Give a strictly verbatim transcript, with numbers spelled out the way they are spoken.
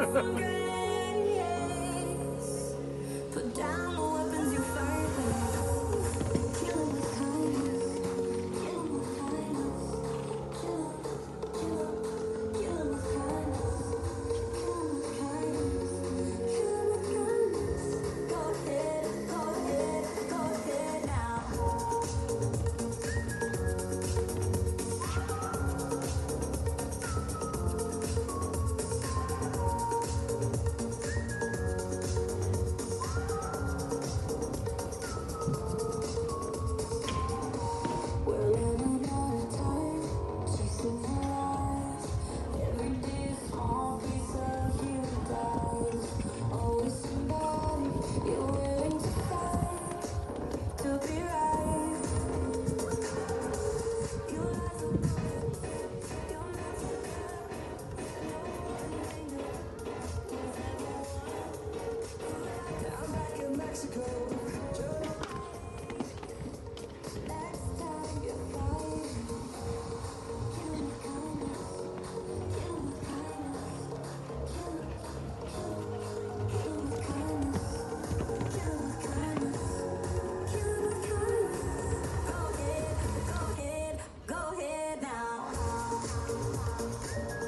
Put down the weapons you fight with. Kill 'em with kindness. Kill 'em with kindness. Kill 'em, kill 'em, kill 'em with kindness. Kill 'em with kindness. Kill 'em with kindness. Go ahead, go ahead, go ahead now. We're running out of time, chasing the lies. Every day a small piece of you dies. Always somebody you're willing to fight to be right. Your lies are broken, your nights are dark. No one thing was ever won. Down back in Mexico, next time you fight, kill 'em with kindness. Kill 'em with kindness. Kill 'em, kill 'em, kill 'em with kindness. Kill 'em with kindness. Kill 'em with kindness. Go ahead, go ahead, go ahead now.